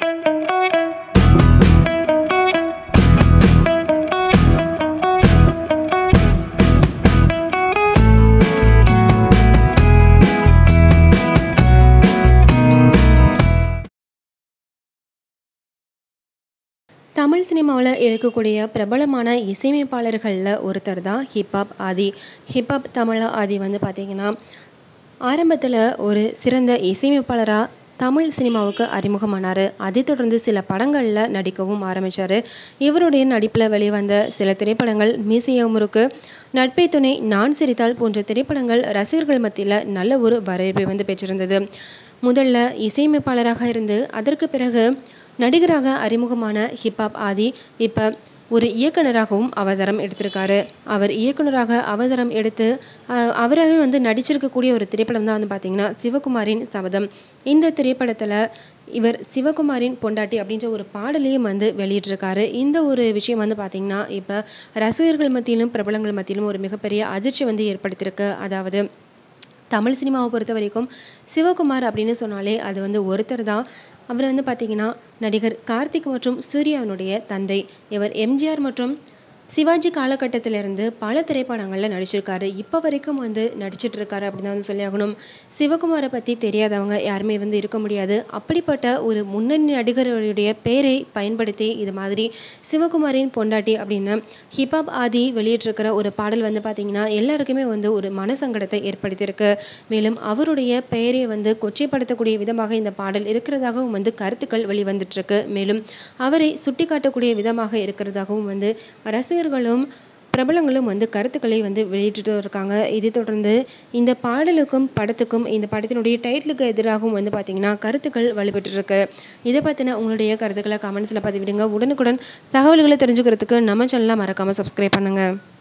தமிழ் சினிமாவில் இருக்கக்கூடிய பிரபலமான இசையமைப்பாளர்களில் ஒருத்தர் தான் ஹிப்ஹாப் ஆதி. ஹிப்ஹாப் தமிழா ஆதி வந்து பார்த்திங்கன்னா, ஆரம்பத்தில் ஒரு சிறந்த இசையமைப்பாளராக தமிழ் சினிமாவுக்கு அறிமுகமானார். அதைத் தொடர்ந்து சில படங்களில் நடிக்கவும் ஆரம்பித்தார். இவருடைய நடிப்பில் வெளிவந்த சில திரைப்படங்கள் மீசைய முறுக்கு, நட்பே துணை, நான் சிரித்தால் போன்ற திரைப்படங்கள் ரசிகர்கள் மத்தியில் நல்ல ஒரு வரவேற்பை வந்து பெற்றிருந்தது. முதல்ல இசையமைப்பாளராக இருந்து அதற்கு பிறகு நடிகராக அறிமுகமான ஹிப்ஹாப் ஆதி இப்போ ஒரு இயக்குனராகவும் அவதாரம் எடுத்திருக்காரு. அவர் இயக்குனராக அவதாரம் எடுத்து அவராகவே வந்து நடிச்சிருக்கக்கூடிய ஒரு திரைப்படம் தான் வந்து பார்த்திங்கன்னா சிவகுமாரின் சபதம். இந்த திரைப்படத்தில் இவர் சிவகுமாரின் பொண்டாட்டி அப்படின்ற ஒரு பாடலையும் வந்து வெளியிட்டிருக்காரு. இந்த ஒரு விஷயம் வந்து பார்த்திங்கன்னா இப்போ ரசிகர்கள் மத்தியிலும் பிரபலங்கள் மத்தியிலும் ஒரு மிகப்பெரிய அதிர்ச்சி வந்து ஏற்படுத்தியிருக்கு. அதாவது தமிழ் சினிமாவை பொறுத்த வரைக்கும் சிவகுமார் அப்படின்னு சொன்னாலே அது வந்து ஒருத்தர் தான். அவர் வந்து பார்த்திங்கன்னா நடிகர் கார்த்திக் மற்றும் சூர்யாவினுடைய தந்தை. இவர் எம்ஜிஆர் மற்றும் சிவாஜி காலகட்டத்திலிருந்து பல திரைப்படங்களில் நடிச்சிருக்காரு. இப்போ வரைக்கும் வந்து நடிச்சிட்டு இருக்காரு அப்படின்னு தான் வந்து சொல்லியாகணும். சிவகுமாரை பற்றி தெரியாதவங்க யாருமே வந்து இருக்க முடியாது. அப்படிப்பட்ட ஒரு முன்னணி நடிகர்களுடைய பெயரை பயன்படுத்தி இது மாதிரி சிவகுமாரின் பொண்டாட்டி அப்படின்னு ஹிப்ஹாப் ஆதி வெளியிட்டிருக்கிற ஒரு பாடல் வந்து பார்த்திங்கன்னா எல்லாருக்குமே வந்து ஒரு மனசங்கடத்தை ஏற்படுத்தியிருக்கு. மேலும் அவருடைய பெயரை வந்து கொச்சைப்படுத்தக்கூடிய விதமாக இந்த பாடல் இருக்கிறதாகவும் வந்து கருத்துக்கள் வெளிவந்துட்டுருக்கு. மேலும் அவரை சுட்டி காட்டக்கூடிய விதமாக இருக்கிறதாகவும் வந்து ரசிகர்களும் பிரபலங்களும் வந்து கருத்துக்களை வந்து வெளியிட்டு இருக்காங்க. இதை தொடர்ந்து இந்த பாடலுக்கும் படத்துக்கும் இந்த படத்தினுடைய டைட்டிலுக்கு எதிராகவும் வந்து பார்த்திங்கன்னா கருத்துக்கள் வலுப்பெற்று இருக்கு. இதை பற்றின உங்களுடைய கருத்துக்களை கமெண்ட்ஸில் பதிவிடுங்க. உடனுக்குடன் தகவல்களை தெரிஞ்சுக்கிறதுக்கு நம்ம சேனலை மறக்காமல் சப்ஸ்கிரைப் பண்ணுங்கள்.